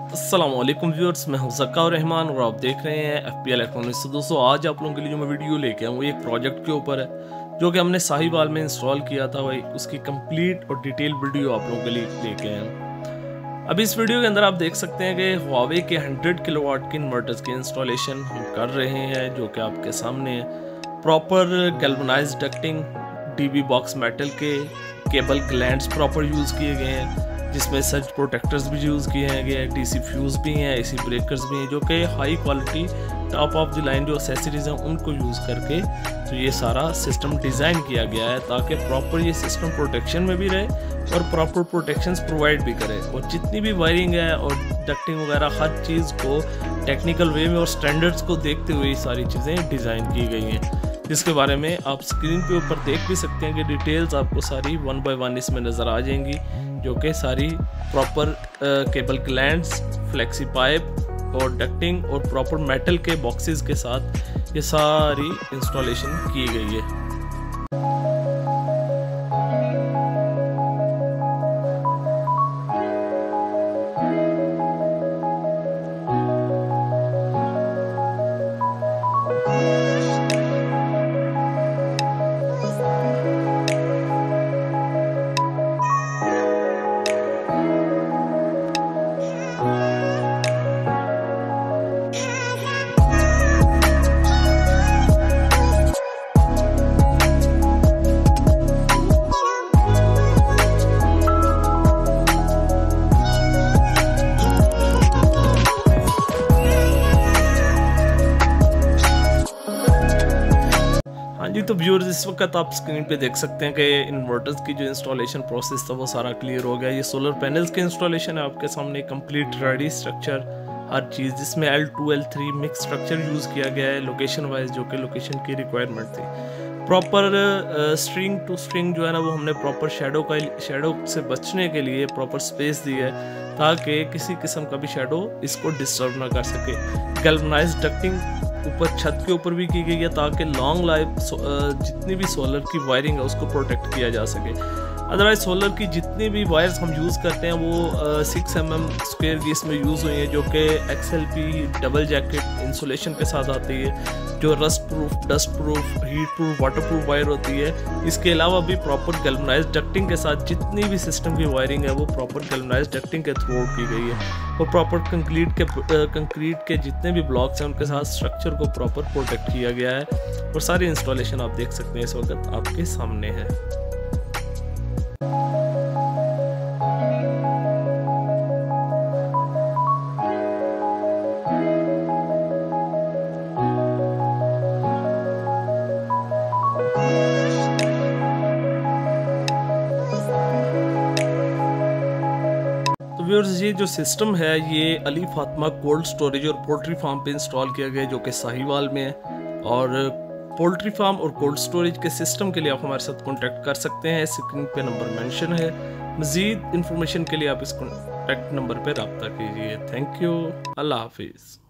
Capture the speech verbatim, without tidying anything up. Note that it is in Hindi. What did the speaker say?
अस्सलामुअलैकुम व्यूअर्स, मैं हूं ज़क्कार रहमान और आप देख रहे हैं एफ पी एल इलेक्ट्रॉनिक्स। तो दोस्तों, आज आप लोगों के लिए जो मैं वीडियो लेके आया हूँ वो एक प्रोजेक्ट के ऊपर है जो कि हमने साहिवाल में इंस्टॉल किया था। भाई उसकी कंप्लीट और डिटेल वीडियो आप लोगों के लिए लेके आए हैं। अभी इस वीडियो के अंदर आप देख सकते हैं कि हुआवे के हंड्रेड किलोवाट के इन्वर्टर्स की इंस्टॉलेशन हम कर रहे हैं, जो कि आपके सामने है। Proper galvanised ducting, DB box metal के केबल ग्लैंड्स प्रॉपर यूज़ किए गए हैं, जिसमें सर्ज प्रोटेक्टर्स भी यूज़ किए हैं गए, डीसी फ्यूज़ भी हैं, एसी ब्रेकर्स भी हैं, जो कि high quality top of the line जो एक्सेसरीज हैं उनको यूज़ करके तो ये सारा सिस्टम डिज़ाइन किया गया है ताकि प्रॉपर ये सिस्टम प्रोटेक्शन में भी रहे और प्रॉपर प्रोटेक्शंस प्रोवाइड भी करे। और जितनी भी वायरिंग है और डक्टिंग वगैरह हर चीज़ को टेक्निकल वे में और स्टैंडर्ड्स को देखते हुए ये सारी चीज़ें डिज़ाइन की गई हैं, जिसके बारे में आप स्क्रीन पे ऊपर देख भी सकते हैं कि डिटेल्स आपको सारी वन बाय वन इसमें नज़र आ जाएंगी, जो कि सारी proper cable glands, flexi pipe और डक्टिंग और प्रॉपर मेटल के बॉक्सेस के साथ ये सारी इंस्टॉलेशन की गई है। जी तो व्यूअर्स, इस वक्त आप स्क्रीन पे देख सकते हैं कि इन्वर्टर्स की जो इंस्टॉलेशन प्रोसेस था वो सारा क्लियर हो गया। ये सोलर पैनल्स के इंस्टॉलेशन है आपके सामने, कंप्लीट रेडी स्ट्रक्चर, हर चीज़, जिसमें L two L three mix structure use किया गया है लोकेशन वाइज, जो कि लोकेशन की रिक्वायरमेंट थी। प्रॉपर स्ट्रिंग टू स्ट्रिंग जो है ना वो हमने प्रॉपर शेडो का शेडो से बचने के लिए प्रॉपर स्पेस दी है ताकि किसी किस्म का भी शेडो इसको डिस्टर्ब ना कर सके। गैल्वनाइज्ड डक्टिंग ऊपर छत के ऊपर भी की गई है ताकि लॉन्ग लाइफ जितनी भी सोलर की वायरिंग है उसको प्रोटेक्ट किया जा सके। अदरवाइज सोलर की जितनी भी वायर्स हम यूज़ करते हैं वो सिक्स एम एम स्क्वेयर की इसमें यूज़ हुई है, जो कि X L P double jacket insulation के साथ आती है, जो rust proof, dust proof, heat proof, water proof wire होती है। इसके अलावा भी प्रॉपर गैल्वनाइज्ड डक्टिंग के साथ जितनी भी सिस्टम की वायरिंग है वो प्रॉपर गैल्वनाइज्ड डक्टिंग के थ्रू आउट की गई है। और प्रॉपर कंक्रीट के कंक्रीट के जितने भी ब्लॉक्स हैं उनके साथ स्ट्रक्चर को प्रॉपर प्रोटेक्ट किया गया है। और सारी इंस्टॉलेशन आप देख सकते हैं इस वक्त आपके सामने है। व्यूअर्स, ये जो सिस्टम है ये अली फातिमा कोल्ड स्टोरेज और पोल्ट्री फार्म पे इंस्टॉल किया गया है, जो कि साहिवाल में है। और पोल्ट्री फार्म और कोल्ड स्टोरेज के सिस्टम के लिए आप हमारे साथ कांटेक्ट कर सकते हैं, स्क्रीन पे नंबर मेंशन है। मज़ीद इंफॉर्मेशन के लिए आप इस कांटेक्ट नंबर पे रब्ता कीजिए। थैंक यू, अल्लाह हाफिज़।